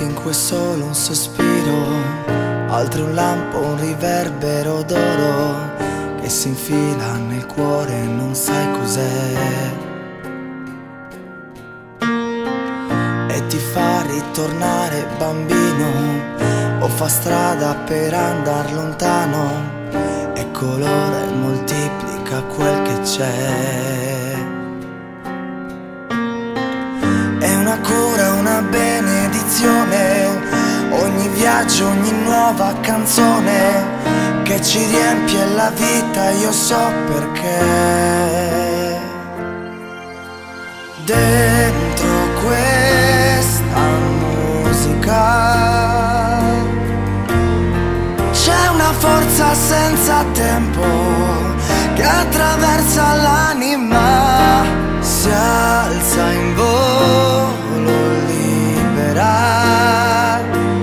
Cinque solo un sospiro, altri un lampo, un riverbero d'oro che si infila nel cuore e non sai cos'è. E ti fa ritornare bambino o fa strada per andar lontano e colora e moltiplica quel che c'è. È una cura, una benedizione, ogni viaggio, ogni nuova canzone che ci riempie la vita, io so perché. Dentro questa musica c'è una forza senza tempo che attraversa l'anima, si alza in volo libera,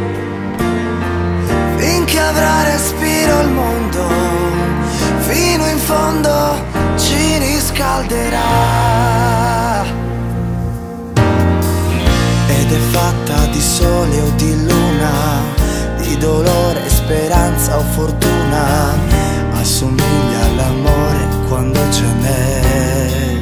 finché avrà respiro il mondo, fino in fondo ci riscalderà. Ed è fatta di sole o di luna, di dolore, speranza o fortuna, assomiglia all'amore quando ce n'è.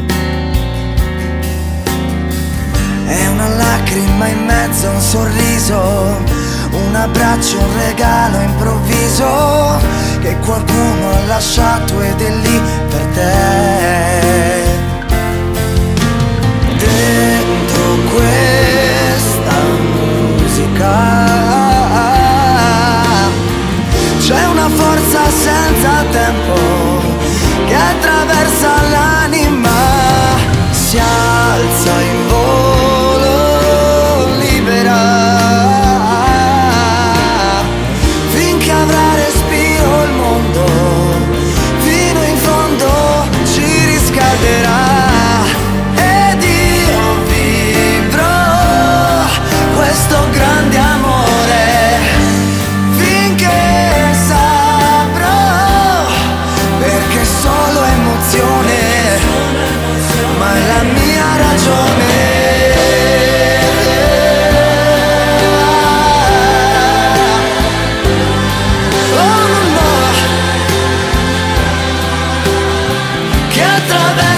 È una lacrima in mezzo a un sorriso, un abbraccio, un regalo improvviso che qualcuno ha lasciato ed è lì per te. Dentro questa musica c'è una forza senza tempo che attraversa l'anima, si alza in volo libera, finché avrà respiro il mondo, fino in fondo ci riscalderà. Ed io vivrò questo grande amore finché saprò, perché solo emozione, ma è la mia ragione. Oh no, che attraverso